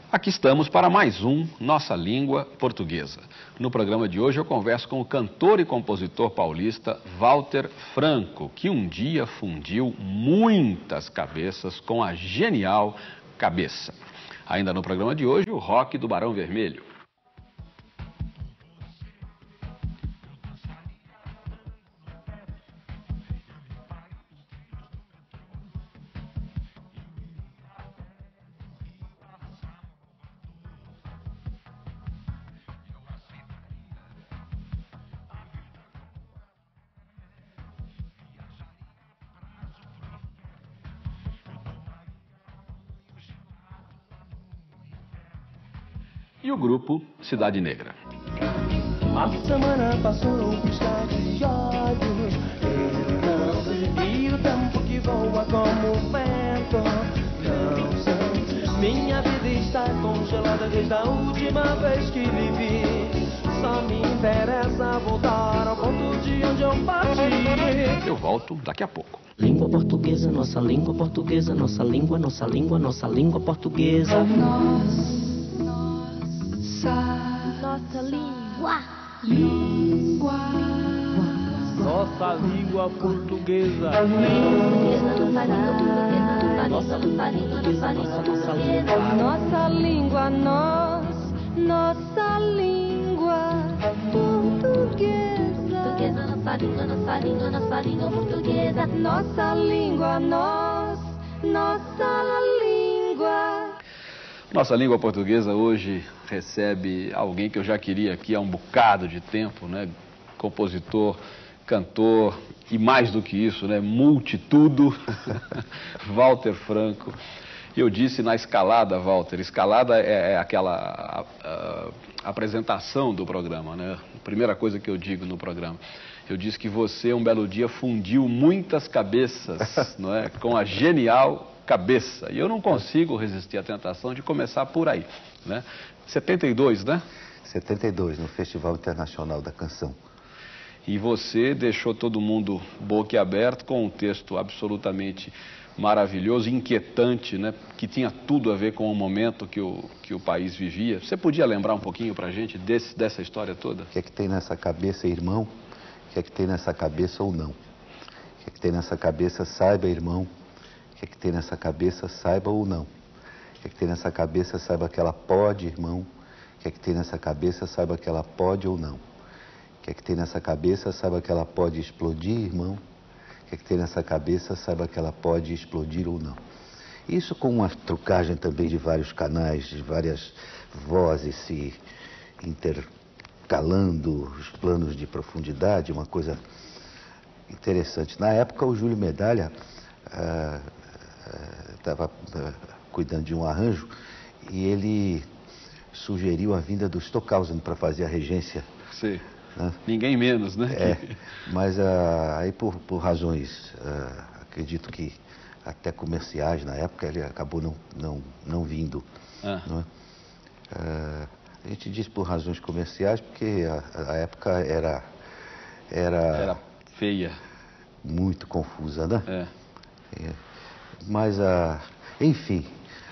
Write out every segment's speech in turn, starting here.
Aqui estamos para mais um Nossa Língua Portuguesa. No programa de hoje eu converso com o cantor e compositor paulista Walter Franco, que um dia fundiu muitas cabeças com a genial Cabeça. Ainda no programa de hoje, o rock do Barão Vermelho. E o grupo Cidade Negra. A semana passou num piscar de olhos. Eu não percebi o tempo que voa como um vento. Não sei, minha vida está congelada desde a última vez que vivi. Só me interessa voltar ao ponto de onde eu parti. Eu volto daqui a pouco. Língua portuguesa, nossa língua portuguesa, nossa língua, nossa língua, nossa língua portuguesa. Nossa língua. Nossa língua portuguesa. Nossa língua, nossa língua portuguesa. Nossa língua portuguesa. Nossa língua, nossa língua. Nossa Língua Portuguesa hoje recebe alguém que eu já queria aqui há um bocado de tempo, né? Compositor, cantor e mais do que isso, né? Multitudo, Walter Franco. E eu disse na escalada, Walter, escalada é aquela apresentação do programa, né? A primeira coisa que eu digo no programa. Eu disse que você, um belo dia, fundiu muitas cabeças, não é? Com a genial Cabeça. E eu não consigo resistir à tentação de começar por aí, né? 72, né? 72, no Festival Internacional da Canção. E você deixou todo mundo boquiaberto com um texto absolutamente maravilhoso, inquietante, né? Que tinha tudo a ver com o momento que o país vivia. Você podia lembrar um pouquinho pra gente dessa história toda? O que é que tem nessa cabeça, irmão? O que é que tem nessa cabeça ou não? O que é que tem nessa cabeça, saiba, irmão? O que é que tem nessa cabeça, saiba ou não? O que é que tem nessa cabeça, saiba que ela pode, irmão? O que é que tem nessa cabeça, saiba que ela pode ou não? O que é que tem nessa cabeça, saiba que ela pode explodir, irmão? O que é que tem nessa cabeça, saiba que ela pode explodir ou não? Isso com uma trucagem também de vários canais, de várias vozes se intercalando, os planos de profundidade, uma coisa interessante. Na época, o Júlio Medalha estava cuidando de um arranjo e ele sugeriu a vinda do Stockhausen para fazer a regência. Sim. Né? Ninguém menos, né? Mas aí por razões, acredito que até comerciais na época, ele acabou não vindo. Não é? A gente diz por razões comerciais porque a época era feia. Muito confusa, né? Mas, enfim,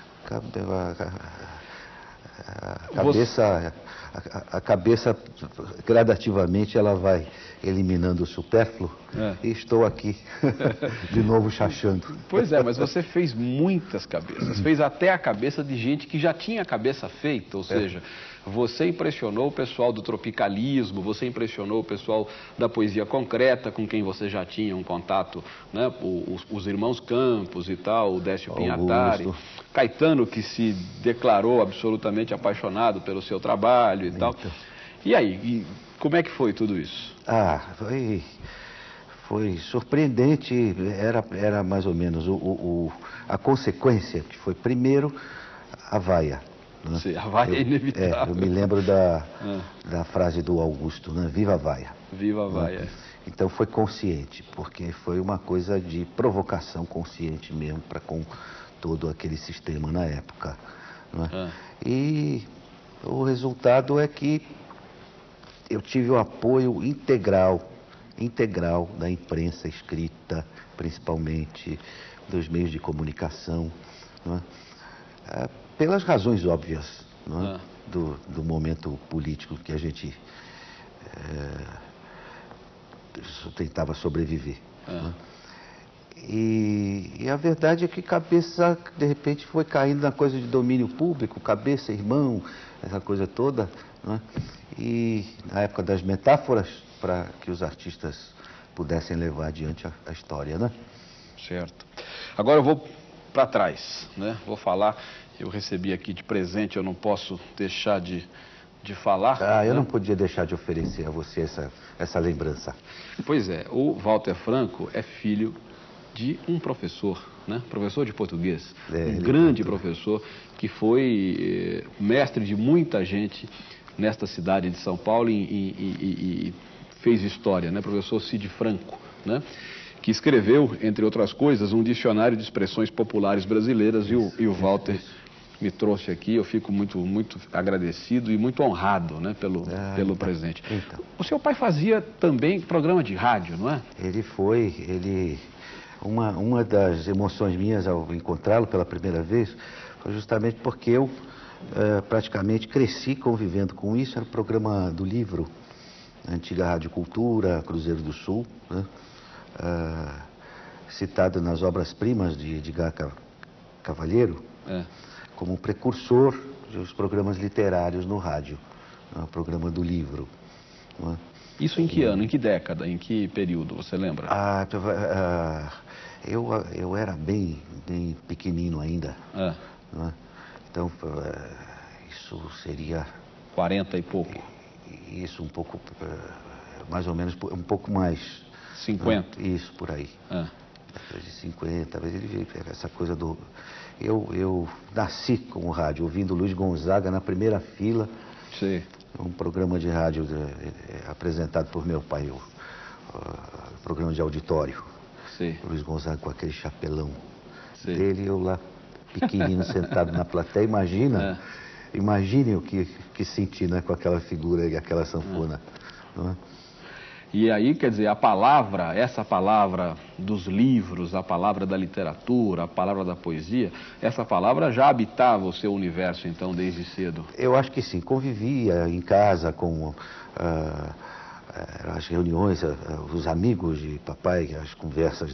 a cabeça gradativamente ela vai eliminando o supérfluo e estou aqui de novo chachando. Pois é, mas você fez muitas cabeças, fez até a cabeça de gente que já tinha a cabeça feita, ou seja, você impressionou o pessoal do tropicalismo, você impressionou o pessoal da poesia concreta, com quem você já tinha um contato, né? Os irmãos Campos e tal, o Décio Pinhatari, Caetano, que se declarou absolutamente apaixonado pelo seu trabalho e tal. E aí, como é que foi tudo isso? Foi surpreendente, era mais ou menos a consequência, que foi primeiro a vaia. Né? Sim, a vaia é inevitável. Eu me lembro da frase do Augusto, né? Viva a vaia. Viva a vaia. Então foi consciente, porque foi uma coisa de provocação consciente mesmo para com todo aquele sistema na época. Né? E o resultado é que eu tive o apoio integral da imprensa escrita, principalmente dos meios de comunicação, não é? pelas razões óbvias, não é? Do momento político que a gente tentava sobreviver. Não é? E a verdade é que cabeça, de repente, foi caindo na coisa de domínio público, cabeça, irmão, essa coisa toda, não é? E na época das metáforas, para que os artistas pudessem levar adiante a história, né? Certo. Agora eu vou para trás, né? Vou falar, eu recebi aqui de presente, eu não posso deixar de falar. Eu né? não podia deixar de oferecer a você essa lembrança. Pois é, o Walter Franco é filho de um professor, né? Professor de português, um grande professor que foi mestre de muita gente nesta cidade de São Paulo e fez história, né? Professor Cid Franco, né? Que escreveu, entre outras coisas, um dicionário de expressões populares brasileiras e o Walter me trouxe aqui. Eu fico muito agradecido e muito honrado, né, pelo presente. Então. O seu pai fazia também programa de rádio, não é? Uma das emoções minhas ao encontrá-lo pela primeira vez foi justamente porque eu praticamente cresci convivendo com isso. Era o programa do Livro, a antiga Rádio Cultura, Cruzeiro do Sul, né? Citado nas obras-primas de Edgar Cavalheiro, como precursor dos programas literários no rádio, o programa do Livro. Não é? Isso em que ano, em que década, em que período, você lembra? Eu era bem pequenino ainda. Não é? Então, isso seria... 40 e pouco. Isso, um pouco, mais ou menos, um pouco mais. 50. Isso, por aí. De 50, talvez ele veio essa coisa do... Eu nasci com o rádio, ouvindo Luiz Gonzaga na primeira fila. Sim. Um programa de rádio apresentado por meu pai, o programa de auditório. Sim. Luiz Gonzaga com aquele chapelão Sim. dele, eu lá, pequenino, sentado na plateia. Imagine o que senti, né, com aquela figura e aquela sanfona. Não é? E aí, quer dizer, essa palavra dos livros, a palavra da literatura, a palavra da poesia, essa palavra já habitava o seu universo, então, desde cedo? Eu acho que sim. Convivia em casa com as reuniões, os amigos de papai, as conversas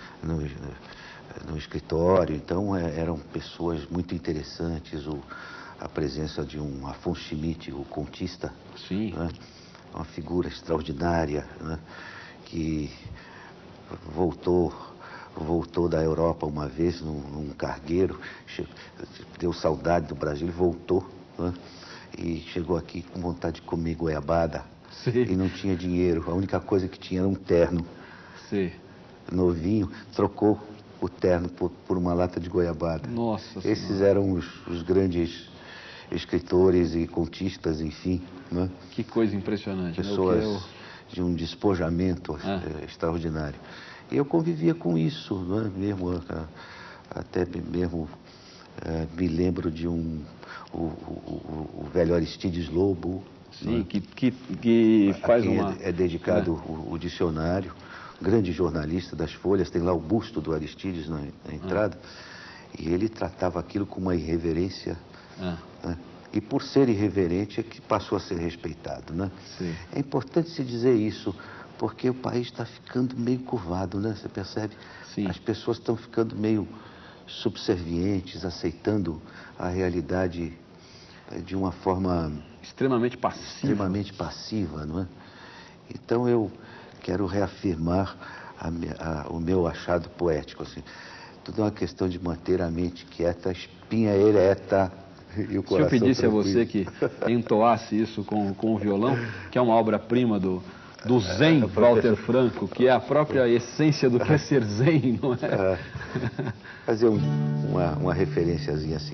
no escritório. Então, eram pessoas muito interessantes. A presença de um Afonso Schmidt, o contista. Sim. Né? Uma figura extraordinária, né? Que voltou da Europa uma vez num cargueiro, deu saudade do Brasil e voltou, né? E chegou aqui com vontade de comer goiabada. Sim. E não tinha dinheiro, a única coisa que tinha era um terno. Sim. Novinho, trocou o terno por uma lata de goiabada. Nossa Esses Senhora. eram os grandes escritores e contistas, enfim, né? Que coisa impressionante. Pessoas de um despojamento extraordinário. E eu convivia com isso, não é? Mesmo, até mesmo me lembro de o velho Aristides Lobo. Sim, né? que faz uma... É dedicado o dicionário, grande jornalista das Folhas, tem lá o busto do Aristides na entrada, e ele tratava aquilo com uma irreverência... Né? E por ser irreverente é que passou a ser respeitado, né? Sim. É importante se dizer isso, porque o país está ficando meio curvado, né? Você percebe? Sim. As pessoas estão ficando meio subservientes, aceitando a realidade de uma forma... extremamente passiva, não é? Então eu quero reafirmar o meu achado poético, assim. Tudo é uma questão de manter a mente quieta, a espinha ereta e o coração Se eu pedisse tranquilo. a você que entoasse isso com o violão, que é uma obra-prima do Zen, Walter Franco, que é a própria essência do que é ser Zen, não é? Fazer uma referenciazinha assim.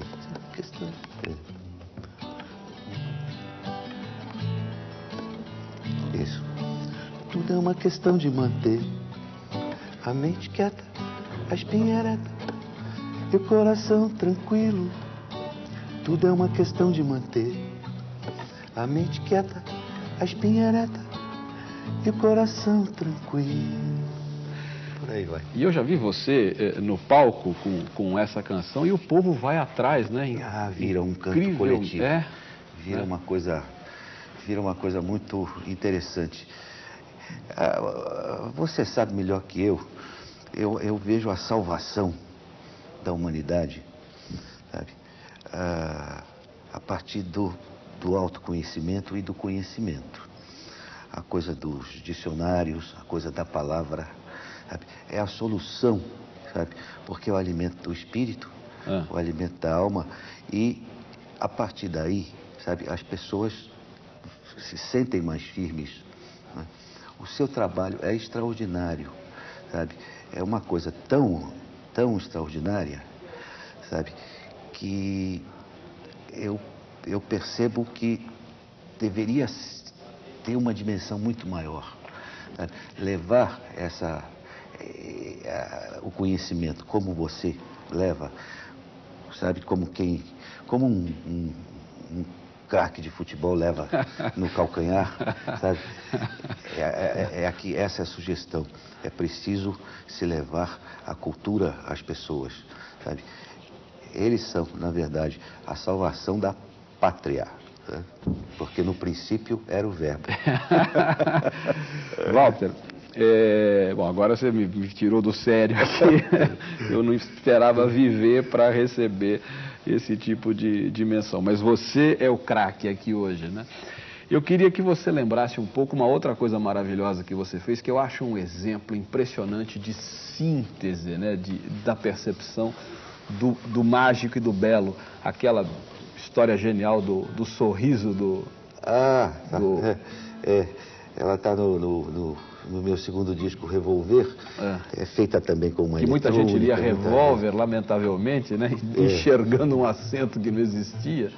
Isso. Tudo é uma questão de manter a mente quieta, a espinha ereta e o coração tranquilo. Tudo é uma questão de manter a mente quieta, a espinha ereta e o coração tranquilo. por aí vai. E eu já vi você no palco com essa canção e o povo vai atrás, né? Vira um canto Incrível, coletivo. Vira uma coisa muito interessante. Você sabe melhor que eu vejo a salvação da humanidade, sabe? A partir do autoconhecimento e do conhecimento. A coisa dos dicionários, a coisa da palavra, sabe? É a solução, sabe? Porque é o alimento do espírito, o alimento da alma, e a partir daí, sabe, as pessoas se sentem mais firmes, né? O seu trabalho é extraordinário, sabe? É uma coisa tão extraordinária, sabe, que eu percebo que deveria ter uma dimensão muito maior, sabe? Levar o conhecimento como você leva, sabe, como um craque de futebol leva no calcanhar, sabe? Aqui, essa é a sugestão. É preciso se levar a cultura às pessoas, sabe? Eles são, na verdade, a salvação da pátria, né? Porque no princípio era o verbo. Walter, bom, agora você me tirou do sério aqui. Eu não esperava viver para receber esse tipo de dimensão. Mas você é o craque aqui hoje, né? Eu queria que você lembrasse um pouco uma outra coisa maravilhosa que você fez, que eu acho um exemplo impressionante de síntese, né? Da percepção do mágico e do belo. Aquela história genial do sorriso do... Ela está no meu segundo disco, Revolver. É feita também com uma que muita gente lia Revólver, lamentavelmente, né? Enxergando um acento que não existia.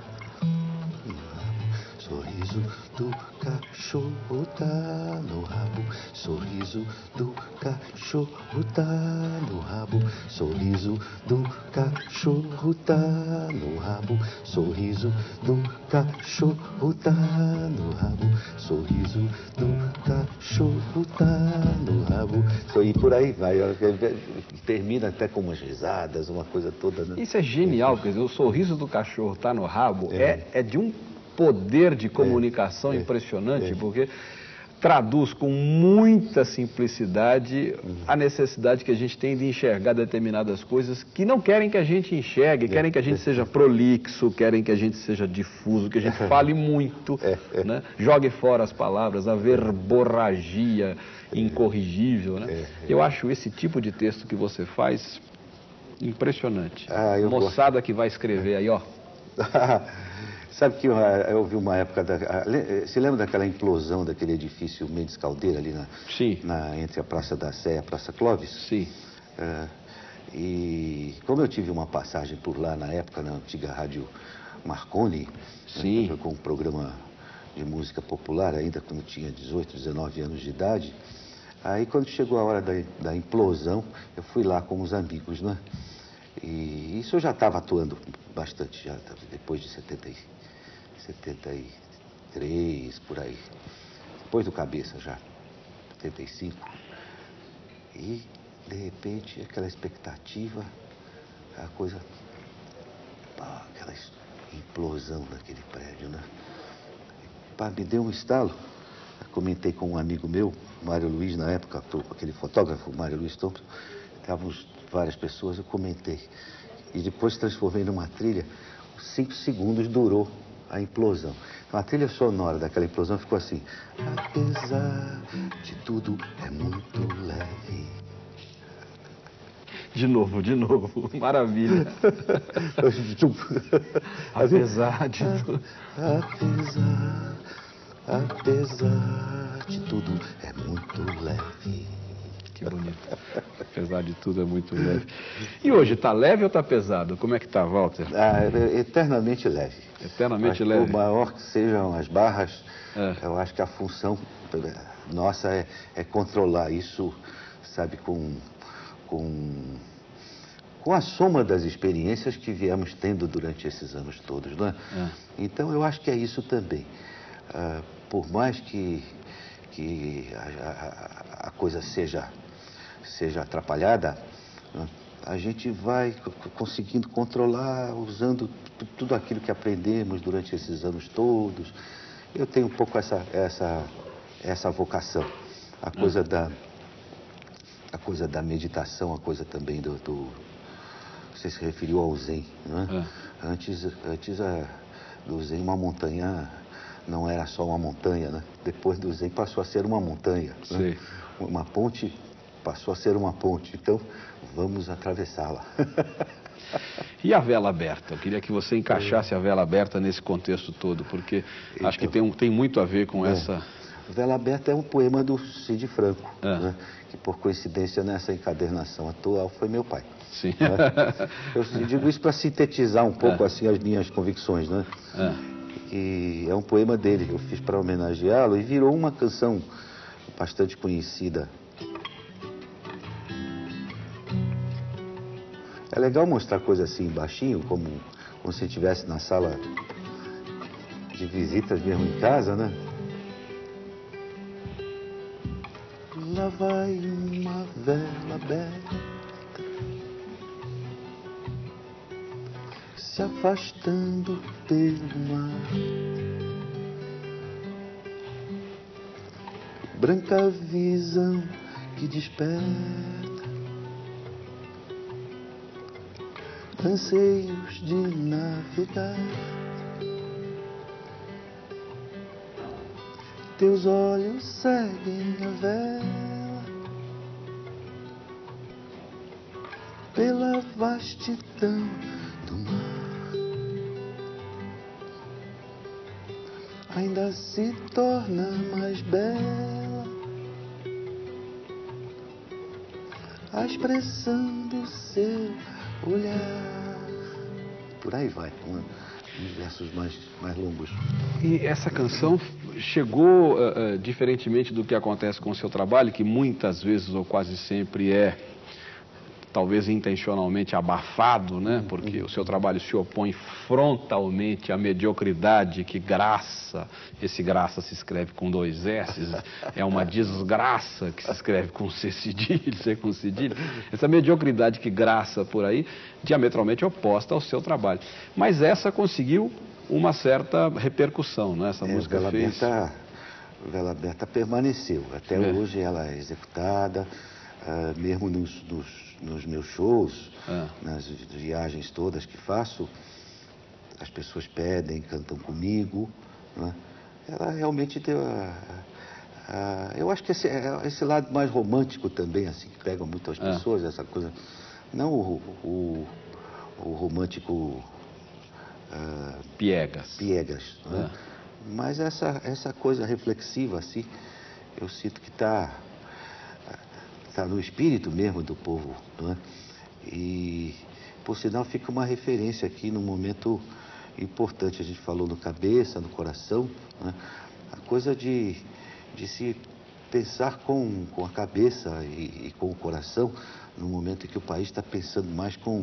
Sorriso do cachorro tá no rabo, sorriso do cachorro tá no rabo, sorriso do cachorro tá no rabo, sorriso do cachorro tá no rabo, sorriso do cachorro tá no rabo. E por aí vai, termina até com umas risadas, uma coisa toda, né? Isso é genial, quer dizer, o sorriso do cachorro tá no rabo é de um poder de comunicação impressionante, porque traduz com muita simplicidade a necessidade que a gente tem de enxergar determinadas coisas que não querem que a gente enxergue, querem que a gente seja prolixo, querem que a gente seja difuso, que a gente fale muito, né? Jogue fora as palavras, a verborragia incorrigível, né? Eu acho esse tipo de texto que você faz impressionante. Moçada que vai escrever aí, ó. Sabe que eu vi uma época... Você lembra daquela implosão daquele edifício Mendes Caldeira ali entre a Praça da Sé e a Praça Clóvis? Sim. E como eu tive uma passagem por lá na época, na antiga Rádio Marconi, com um programa de música popular, ainda quando tinha 18, 19 anos de idade, aí quando chegou a hora da implosão, eu fui lá com os amigos, né? E isso eu já estava atuando bastante, já depois de 73, por aí. Depois do Cabeça já, 75. E, de repente, aquela expectativa, aquela coisa... aquela implosão daquele prédio, né? Me deu um estalo. Eu comentei com um amigo meu, Mário Luiz, na época, aquele fotógrafo, Mário Luiz Thompson. Estávamos várias pessoas, eu comentei. E depois transformei numa trilha. 5 segundos durou a implosão. Então, a trilha sonora daquela implosão ficou assim: apesar de tudo, é muito leve. De novo, maravilha. Apesar de tudo. Apesar de tudo, é muito leve. Que bonito. Apesar de tudo, é muito leve. E hoje, tá leve ou tá pesado? Como é que tá, Walter? Eternamente leve. Eternamente leve. Por maior que sejam as barras, eu acho que a função nossa é controlar isso, sabe, com a soma das experiências que viemos tendo durante esses anos todos, não é? Então, eu acho que é isso também. Por mais que a coisa seja seja atrapalhada, né, a gente vai conseguindo controlar usando tudo aquilo que aprendemos durante esses anos todos. Eu tenho um pouco essa vocação, a coisa da meditação, a coisa também você se referiu ao Zen, né? Antes do Zen, uma montanha não era só uma montanha, né? Depois do Zen passou a ser uma montanha, né? Uma ponte passou a ser uma ponte, então vamos atravessá-la. E a vela aberta? Eu queria que você encaixasse a vela aberta nesse contexto todo, porque então, acho que tem muito a ver com essa... Vela Aberta é um poema do Cid Franco, né, que por coincidência nessa encadernação atual foi meu pai. Sim. Né? Eu digo isso para sintetizar um pouco assim as minhas convicções, né? E é um poema dele, eu fiz para homenageá-lo e virou uma canção bastante conhecida. É legal mostrar coisa assim baixinho, como se estivesse na sala de visitas mesmo em casa, né? Lá vai uma vela aberta, se afastando pelo mar. Branca visão que desperta anseios de navegar. Teus olhos seguem a vela pela vastidão do mar. Ainda se torna mais bela a expressão do seu olhar. Por aí vai, uns versos mais longos. E essa canção chegou, diferentemente do que acontece com o seu trabalho, que muitas vezes ou quase sempre é, talvez intencionalmente, abafado, né? Porque o seu trabalho se opõe frontalmente à mediocridade que graça, esse graça se escreve com 2 S's, é uma desgraça que se escreve com C com cedilha. Essa mediocridade que graça por aí, diametralmente oposta ao seu trabalho. Mas essa conseguiu uma certa repercussão, né? Essa música fez... Vela Aberta permaneceu. Até hoje ela é executada, mesmo nos meus shows, nas viagens todas que faço, as pessoas pedem, cantam comigo, né? Ela realmente deu eu acho que esse lado mais romântico também, assim, que pega muito as pessoas, essa coisa, não o romântico piegas, né? Mas essa coisa reflexiva, assim, eu sinto que está no espírito mesmo do povo, né? E, por sinal, fica uma referência aqui num momento importante. A gente falou no cabeça, no coração, né? A coisa de se pensar com a cabeça e com o coração, no momento em que o país está pensando mais com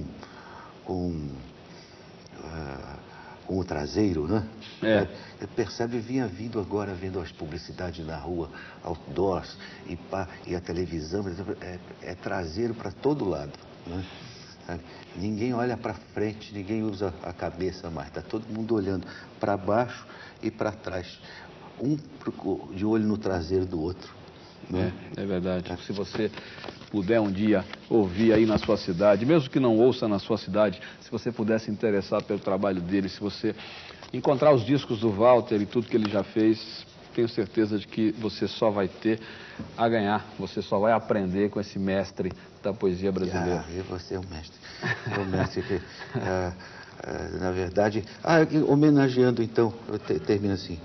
o traseiro, né? Percebe, vinha vindo agora, vendo as publicidades na rua, outdoors e a televisão, é traseiro para todo lado, né? Ninguém olha para frente, ninguém usa a cabeça mais, está todo mundo olhando para baixo e para trás, um de olho no traseiro do outro, né? É verdade. Se você puder um dia ouvir aí na sua cidade, mesmo que não ouça na sua cidade, se você puder se interessar pelo trabalho dele, se você encontrar os discos do Walter e tudo que ele já fez, tenho certeza de que você só vai ter a ganhar, você só vai aprender com esse mestre da poesia brasileira. E você é o mestre. É o mestre que, na verdade... homenageando então, eu termino assim.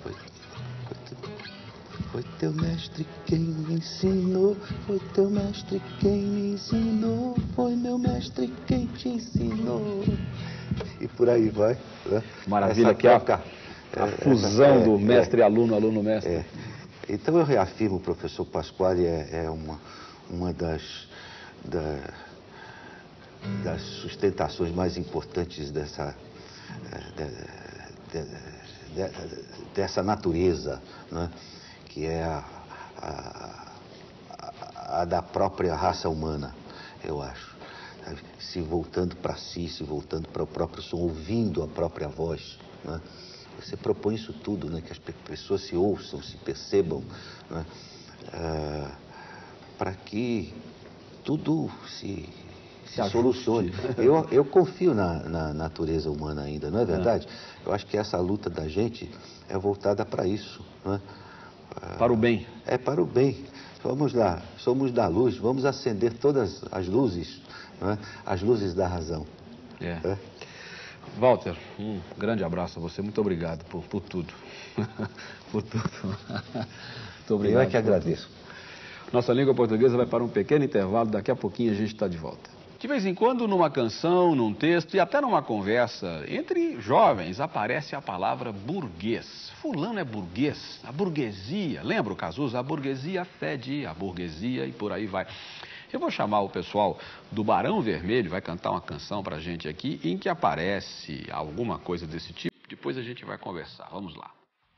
Foi teu mestre quem me ensinou, foi teu mestre quem me ensinou, foi meu mestre quem te ensinou. E por aí vai, né? Maravilha, que é a fusão do mestre-aluno, aluno-mestre. Então eu reafirmo, o professor Pasquale é uma das sustentações mais importantes dessa natureza, né? Que é a da própria raça humana, eu acho. Se voltando para si, se voltando para o próprio som, ouvindo a própria voz, né? Você propõe isso tudo, né? Que as pessoas se ouçam, se percebam, né? Para que tudo se solucione. Eu confio na natureza humana ainda, não é verdade? Eu acho que essa luta da gente é voltada para isso, né? Para o bem. É para o bem. Vamos lá, somos da luz, vamos acender todas as luzes, né? As luzes da razão. Walter, um grande abraço a você, muito obrigado por tudo. Por tudo. Muito obrigado. Eu é que agradeço. Nossa língua portuguesa vai para um pequeno intervalo, daqui a pouquinho a gente está de volta. De vez em quando, numa canção, num texto e até numa conversa entre jovens, aparece a palavra burguês. Fulano é burguês, a burguesia, lembra o Cazuza? A burguesia fede, a burguesia e por aí vai. Eu vou chamar o pessoal do Barão Vermelho, vai cantar uma canção pra gente aqui, em que aparece alguma coisa desse tipo, depois a gente vai conversar. Vamos lá.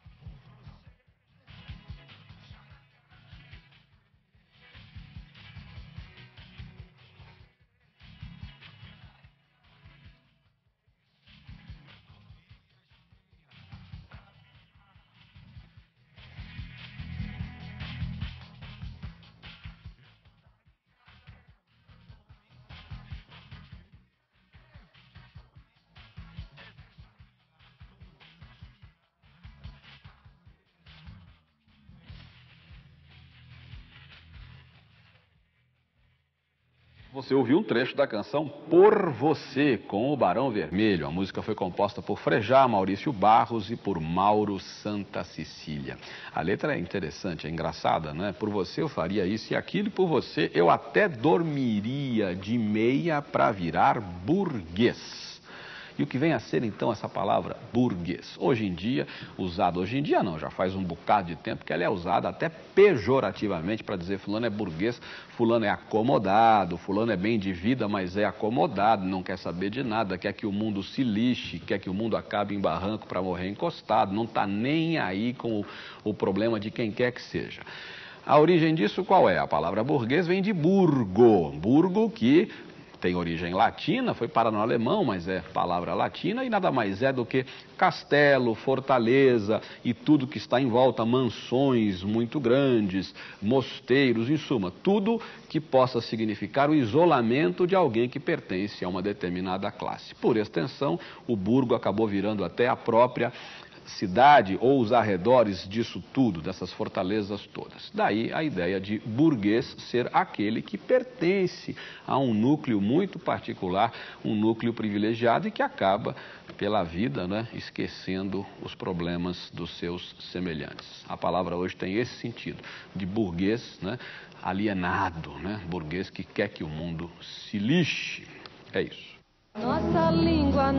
Você ouviu um trecho da canção Por Você, com o Barão Vermelho. A música foi composta por Frejá, Maurício Barros e por Mauro Santa Cecília. A letra é interessante, é engraçada, né? Por você eu faria isso e aquilo, e por você eu até dormiria de meia para virar burguês. E o que vem a ser, então, essa palavra burguês? Hoje em dia, usada, hoje em dia não, já faz um bocado de tempo que ela é usada até pejorativamente para dizer fulano é burguês, fulano é acomodado, fulano é bem de vida, mas é acomodado, não quer saber de nada, quer que o mundo se lixe, quer que o mundo acabe em barranco para morrer encostado, não está nem aí com o problema de quem quer que seja. A origem disso qual é? A palavra burguês vem de burgo, burgo que tem origem latina, foi parar no alemão, mas é palavra latina e nada mais é do que castelo, fortaleza e tudo que está em volta, mansões muito grandes, mosteiros, em suma, tudo que possa significar o isolamento de alguém que pertence a uma determinada classe. Por extensão, o burgo acabou virando até a própria cidade ou os arredores disso tudo, dessas fortalezas todas. Daí a ideia de burguês ser aquele que pertence a um núcleo muito particular, um núcleo privilegiado e que acaba pela vida, né, esquecendo os problemas dos seus semelhantes. A palavra hoje tem esse sentido, de burguês, né, alienado, né, burguês que quer que o mundo se lixe. É isso. Nossa língua,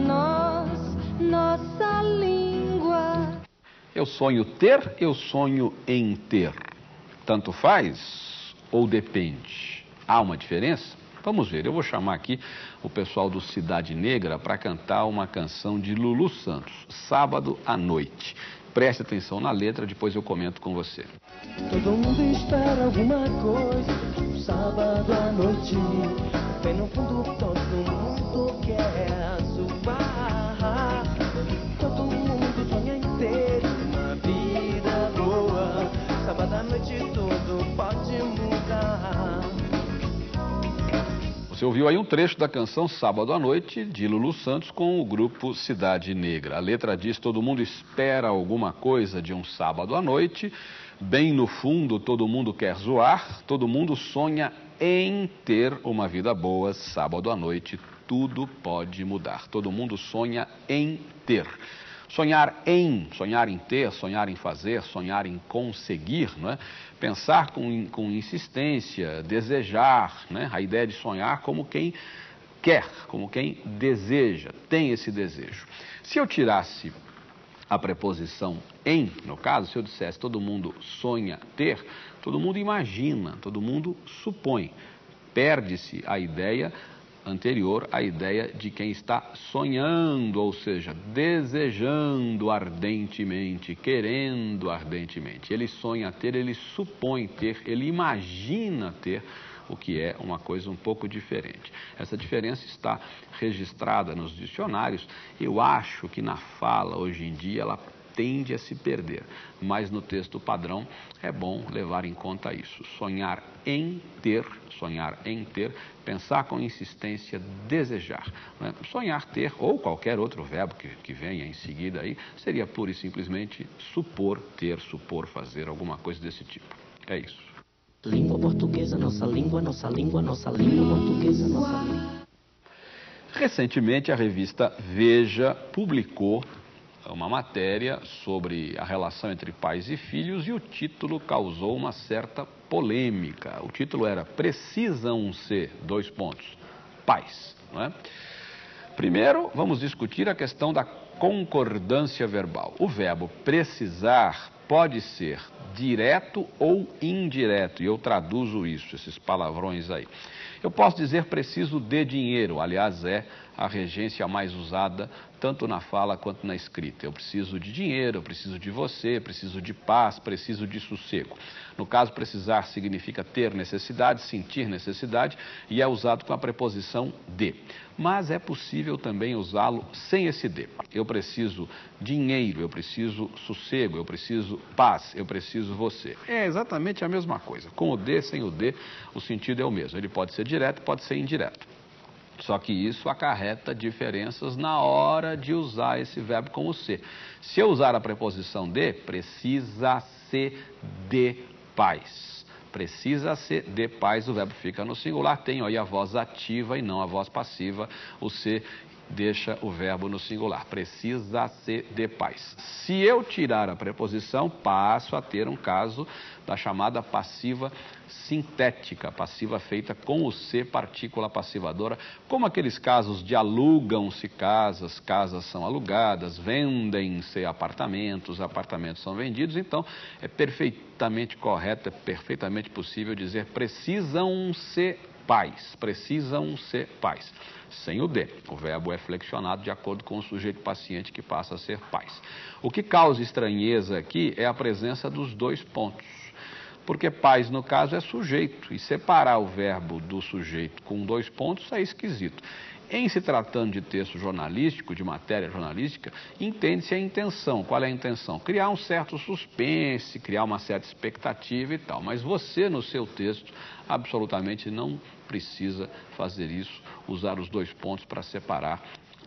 nossa língua. Eu sonho ter, eu sonho em ter. Tanto faz ou depende? Há uma diferença? Vamos ver, eu vou chamar aqui o pessoal do Cidade Negra para cantar uma canção de Lulu Santos, Sábado à Noite. Preste atenção na letra, depois eu comento com você. Todo mundo espera alguma coisa, sábado à noite. Bem no fundo todo mundo quer zoar. Todo mundo sonha em ter uma vida boa. Sábado à noite tudo pode mudar. Você ouviu aí um trecho da canção Sábado à Noite, de Lulu Santos, com o grupo Cidade Negra. A letra diz: todo mundo espera alguma coisa de um sábado à noite, bem no fundo todo mundo quer zoar, todo mundo sonha em ter uma vida boa, sábado à noite tudo pode mudar. Todo mundo sonha em ter. Sonhar em ter, sonhar em fazer, sonhar em conseguir, não é? Pensar com insistência, desejar, né? A ideia de sonhar como quem quer, como quem deseja, tem esse desejo. Se eu tirasse a preposição em, no caso, se eu dissesse todo mundo sonha ter, todo mundo imagina, todo mundo supõe. Perde-se a ideia anterior a ideia de quem está sonhando, ou seja, desejando ardentemente, querendo ardentemente. Ele sonha ter, ele supõe ter, ele imagina ter, o que é uma coisa um pouco diferente. Essa diferença está registrada nos dicionários. Eu acho que na fala, hoje em dia, ela tende a se perder, mas no texto padrão é bom levar em conta isso. Sonhar em ter, pensar com insistência, desejar. Né? Sonhar ter, ou qualquer outro verbo que venha em seguida aí, seria pura e simplesmente supor ter, supor fazer, alguma coisa desse tipo. É isso. Língua portuguesa, nossa língua, nossa língua, nossa língua portuguesa, nossa língua. Recentemente, a revista Veja publicou uma matéria sobre a relação entre pais e filhos e o título causou uma certa polêmica. O título era Precisam ser, pais. Não é? Primeiro, vamos discutir a questão da concordância verbal. O verbo precisar pode ser direto ou indireto, e eu traduzo isso, esses palavrões aí. Eu posso dizer preciso de dinheiro, aliás, é a regência mais usada tanto na fala quanto na escrita. Eu preciso de dinheiro, eu preciso de você, preciso de paz, preciso de sossego. No caso, precisar significa ter necessidade, sentir necessidade, e é usado com a preposição de. Mas é possível também usá-lo sem esse de. Eu preciso dinheiro, eu preciso sossego, eu preciso paz, eu preciso você. É exatamente a mesma coisa. Com o de, sem o de, o sentido é o mesmo. Ele pode ser direto, pode ser indireto. Só que isso acarreta diferenças na hora de usar esse verbo com o ser. Se eu usar a preposição de, precisa ser de pais. Precisa ser de pais, o verbo fica no singular, tem aí a voz ativa e não a voz passiva, o ser deixa o verbo no singular. Precisa ser de pais. Se eu tirar a preposição, passo a ter um caso da chamada passiva sintética, passiva feita com o ser, partícula passivadora, como aqueles casos de alugam-se casas, casas são alugadas, vendem-se apartamentos, apartamentos são vendidos. Então, é perfeitamente correto, é perfeitamente possível dizer precisam ser pais, precisam ser pais. Sem o de. O verbo é flexionado de acordo com o sujeito paciente que passa a ser pais. O que causa estranheza aqui é a presença dos dois pontos. Porque pais, no caso, é sujeito. E separar o verbo do sujeito com dois pontos é esquisito. Em se tratando de texto jornalístico, de matéria jornalística, entende-se a intenção. Qual é a intenção? Criar um certo suspense, criar uma certa expectativa e tal. Mas você, no seu texto, absolutamente não precisa fazer isso, usar os dois pontos para separar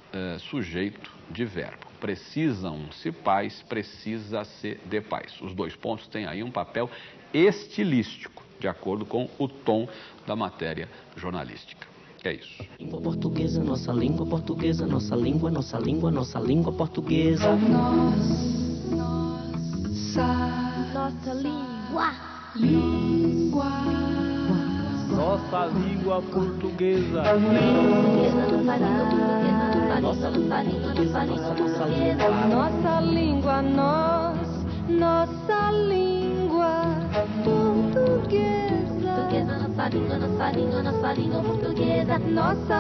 sujeito de verbo. Precisam-se pais, precisa-se de pais. Os dois pontos têm aí um papel estilístico, de acordo com o tom da matéria jornalística. É isso. Língua portuguesa, nossa língua portuguesa, nossa língua, nossa língua, nossa língua portuguesa. Nossa língua. Nossa língua portuguesa. Nossa língua, nossa língua portuguesa. Nossa língua portuguesa. Nossa